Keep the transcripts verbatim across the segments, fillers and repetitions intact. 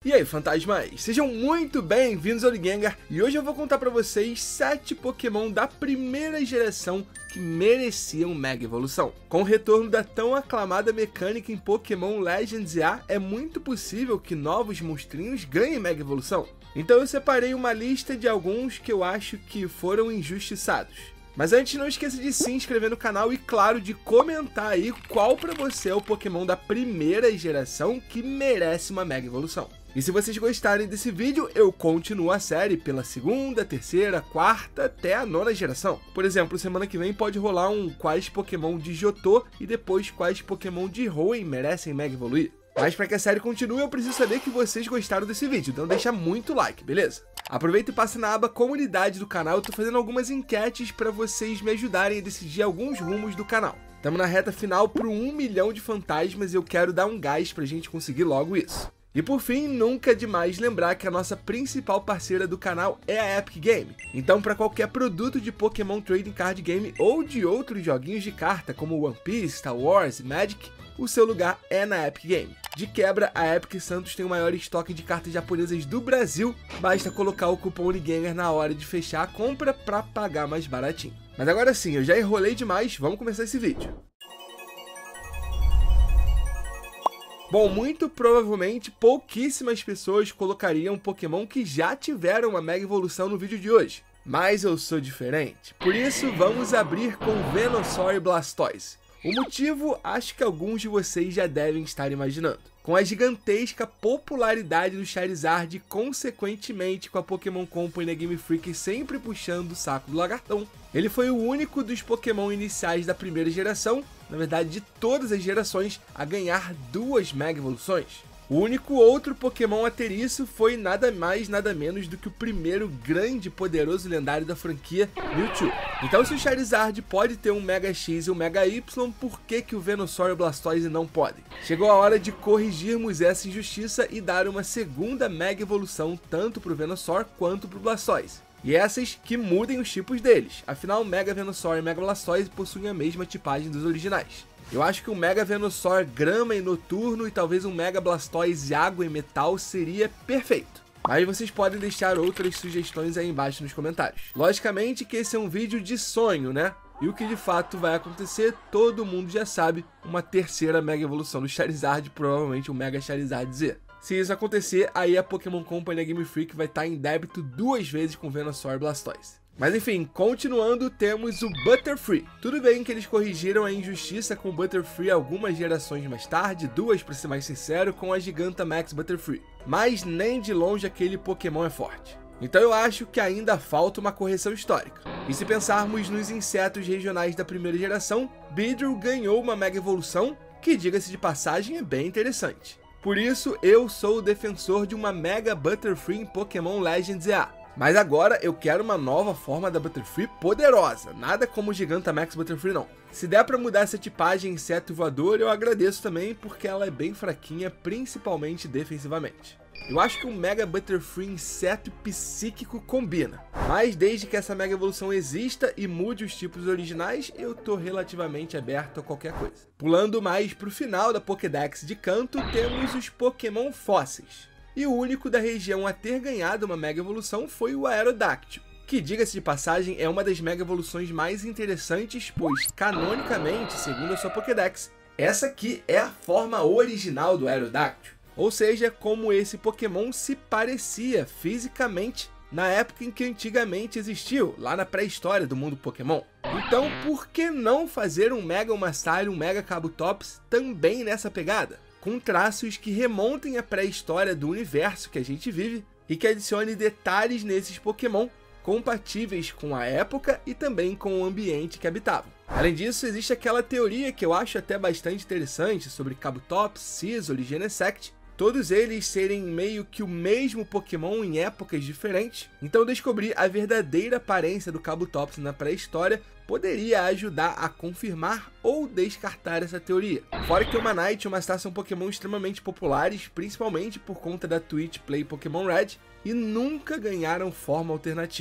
E aí, fantasmas, sejam muito bem-vindos ao Ligengar, e hoje eu vou contar pra vocês sete Pokémon da primeira geração que mereciam Mega Evolução. Com o retorno da tão aclamada mecânica em Pokémon Legends A, é muito possível que novos monstrinhos ganhem Mega Evolução. Então eu separei uma lista de alguns que eu acho que foram injustiçados. Mas antes, não esqueça de se inscrever no canal e, claro, de comentar aí qual pra você é o Pokémon da primeira geração que merece uma Mega Evolução. E se vocês gostarem desse vídeo, eu continuo a série pela segunda, terceira, quarta, até a nona geração. Por exemplo, semana que vem pode rolar um quais Pokémon de Johto e depois quais Pokémon de Hoenn merecem Mega Evoluir. Mas para que a série continue, eu preciso saber que vocês gostaram desse vídeo, então deixa muito like, beleza? Aproveita e passa na aba comunidade do canal, eu tô fazendo algumas enquetes para vocês me ajudarem a decidir alguns rumos do canal. Estamos na reta final pro um milhão de fantasmas e eu quero dar um gás pra gente conseguir logo isso. E por fim, nunca é demais lembrar que a nossa principal parceira do canal é a Epic Game. Então, para qualquer produto de Pokémon Trading Card Game ou de outros joguinhos de carta como One Piece, Star Wars e Magic, o seu lugar é na Epic Game. De quebra, a Epic Santos tem o maior estoque de cartas japonesas do Brasil, basta colocar o cupom Ligengar na hora de fechar a compra para pagar mais baratinho. Mas agora sim, eu já enrolei demais, vamos começar esse vídeo. Bom, muito provavelmente pouquíssimas pessoas colocariam Pokémon que já tiveram uma Mega Evolução no vídeo de hoje. Mas eu sou diferente. Por isso, vamos abrir com Venusaur e Blastoise. O motivo, acho que alguns de vocês já devem estar imaginando. Com a gigantesca popularidade do Charizard e, consequentemente, com a Pokémon Company e a Game Freak sempre puxando o saco do Lagartão, ele foi o único dos Pokémon iniciais da primeira geração, na verdade de todas as gerações, a ganhar duas Mega Evoluções. O único outro Pokémon a ter isso foi nada mais, nada menos do que o primeiro grande e poderoso lendário da franquia, Mewtwo. Então, se o Charizard pode ter um Mega X e um Mega Y, por que que o Venusaur e o Blastoise não podem? Chegou a hora de corrigirmos essa injustiça e dar uma segunda Mega Evolução tanto para o Venusaur quanto para o Blastoise. E essas que mudem os tipos deles, afinal Mega Venusaur e Mega Blastoise possuem a mesma tipagem dos originais. Eu acho que um Mega Venusaur grama e noturno e talvez um Mega Blastoise água e metal seria perfeito. Mas vocês podem deixar outras sugestões aí embaixo nos comentários. Logicamente que esse é um vídeo de sonho, né? E o que de fato vai acontecer, todo mundo já sabe, uma terceira Mega Evolução do Charizard, provavelmente um Mega Charizard Z. Se isso acontecer, aí a Pokémon Company e a Game Freak vai estar em débito duas vezes com Venusaur e Blastoise. Mas enfim, continuando, temos o Butterfree. Tudo bem que eles corrigiram a injustiça com o Butterfree algumas gerações mais tarde, duas para ser mais sincero, com a Gigantamax Butterfree. Mas nem de longe aquele Pokémon é forte. Então eu acho que ainda falta uma correção histórica. E se pensarmos nos insetos regionais da primeira geração, Beedrill ganhou uma Mega Evolução, que diga-se de passagem é bem interessante. Por isso, eu sou o defensor de uma Mega Butterfree em Pokémon Legends A. Mas agora eu quero uma nova forma da Butterfree poderosa, nada como o Gigantamax Butterfree não. Se der pra mudar essa tipagem inseto voador, eu agradeço também, porque ela é bem fraquinha, principalmente defensivamente. Eu acho que um Mega Butterfree inseto psíquico combina, mas desde que essa Mega Evolução exista e mude os tipos originais, eu tô relativamente aberto a qualquer coisa. Pulando mais pro final da Pokédex de canto, temos os Pokémon fósseis. E o único da região a ter ganhado uma Mega Evolução foi o Aerodactyl, que, diga-se de passagem, é uma das Mega Evoluções mais interessantes, pois, canonicamente, segundo a sua Pokédex, essa aqui é a forma original do Aerodactyl, ou seja, como esse Pokémon se parecia fisicamente na época em que antigamente existiu, lá na pré-história do mundo Pokémon. Então, por que não fazer um Mega Umastar e um Mega Kabutops também nessa pegada? Com traços que remontem a pré-história do universo que a gente vive e que adicione detalhes nesses Pokémon compatíveis com a época e também com o ambiente que habitavam. Além disso, existe aquela teoria que eu acho até bastante interessante sobre Kabutops, Scizor e Genesect, todos eles serem meio que o mesmo Pokémon em épocas diferentes. Então descobrir a verdadeira aparência do Kabutops na pré-história poderia ajudar a confirmar ou descartar essa teoria. Fora que o Manite e o Umastar são Pokémon extremamente populares, principalmente por conta da Twitch Play Pokémon Red, e nunca ganharam forma alternativa.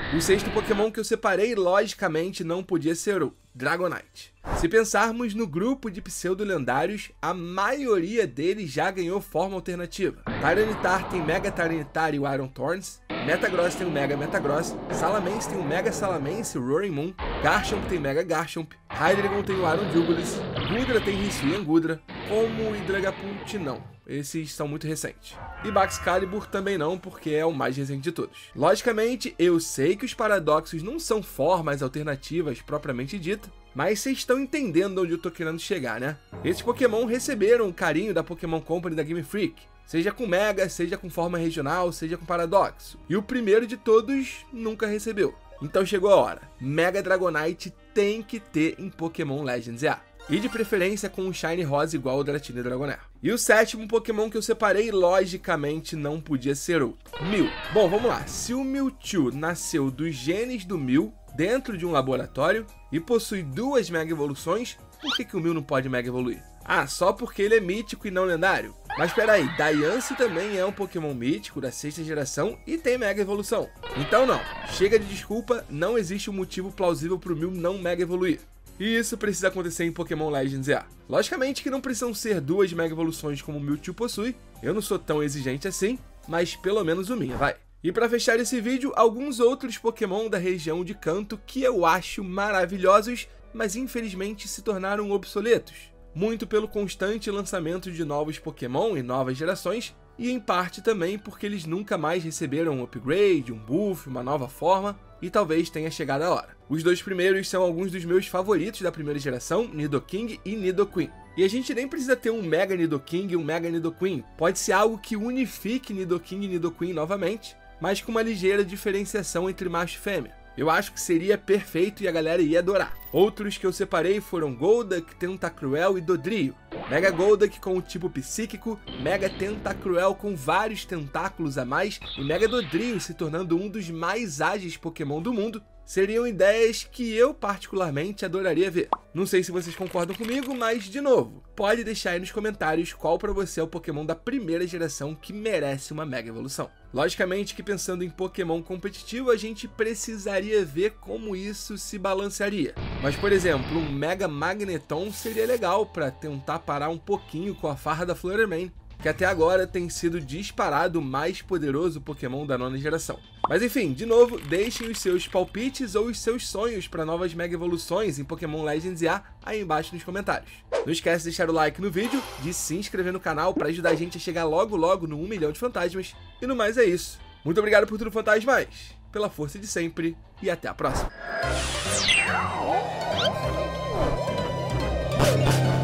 O sexto Pokémon que eu separei, logicamente, não podia ser o Dragonite. Se pensarmos no grupo de pseudo-lendários, a maioria deles já ganhou forma alternativa. Tyranitar tem Mega Tyranitar e o Iron Thorns, Metagross tem o Mega Metagross, Salamence tem o Mega Salamence e o Roaring Moon, Garchomp tem Mega Garchomp, Hydreigon tem o Iron Jubilis, Gudra tem Hisuian Gudra, como o Dragapult não, esses são muito recentes. E Baxcalibur também não, porque é o mais recente de todos. Logicamente, eu sei que os Paradoxos não são formas alternativas propriamente dita, mas vocês estão entendendo onde eu tô querendo chegar, né? Esses Pokémon receberam o carinho da Pokémon Company da Game Freak, seja com Mega, seja com forma regional, seja com Paradoxo. E o primeiro de todos nunca recebeu. Então chegou a hora. Mega Dragonite tem que ter em Pokémon Legends E A. E de preferência com um Shiny Rosa igual ao Dratini Dragonair. E o sétimo Pokémon que eu separei, logicamente, não podia ser outro. Mew. Bom, vamos lá. Se o Mewtwo nasceu dos genes do Mew, dentro de um laboratório, e possui duas Mega Evoluções, por que, que o Mew não pode Mega Evoluir? Ah, só porque ele é mítico e não lendário? Mas peraí, Diancie também é um Pokémon mítico da sexta geração e tem Mega Evolução. Então não, chega de desculpa, não existe um motivo plausível para o Mew não Mega Evoluir. E isso precisa acontecer em Pokémon Legends E A. Logicamente que não precisam ser duas Mega Evoluções como o Mewtwo possui, eu não sou tão exigente assim, mas pelo menos o minha, vai. E para fechar esse vídeo, alguns outros Pokémon da região de Kanto que eu acho maravilhosos, mas infelizmente se tornaram obsoletos. Muito pelo constante lançamento de novos Pokémon e novas gerações, e em parte também porque eles nunca mais receberam um upgrade, um buff, uma nova forma, e talvez tenha chegado a hora. Os dois primeiros são alguns dos meus favoritos da primeira geração, Nidoking e Nidoqueen. E a gente nem precisa ter um Mega Nidoking e um Mega Nidoqueen, pode ser algo que unifique Nidoking e Nidoqueen novamente, mas com uma ligeira diferenciação entre macho e fêmea. Eu acho que seria perfeito e a galera ia adorar. Outros que eu separei foram Golduck, Tentacruel e Dodrio. Mega Golduck com o tipo psíquico, Mega Tentacruel com vários tentáculos a mais e Mega Dodrio se tornando um dos mais ágeis Pokémon do mundo. Seriam ideias que eu particularmente adoraria ver. Não sei se vocês concordam comigo, mas de novo, pode deixar aí nos comentários qual para você é o Pokémon da primeira geração que merece uma Mega Evolução. Logicamente que pensando em Pokémon competitivo, a gente precisaria ver como isso se balancearia. Mas por exemplo, um Mega Magneton seria legal para tentar parar um pouquinho com a farra da Fluttermane, que até agora tem sido disparado o mais poderoso Pokémon da nona geração. Mas enfim, de novo, deixem os seus palpites ou os seus sonhos para novas Mega Evoluções em Pokémon Legends E A aí embaixo nos comentários. Não esquece de deixar o like no vídeo, de se inscrever no canal para ajudar a gente a chegar logo logo no um milhão de fantasmas. E no mais é isso. Muito obrigado por tudo, fantasmas, pela força de sempre e até a próxima.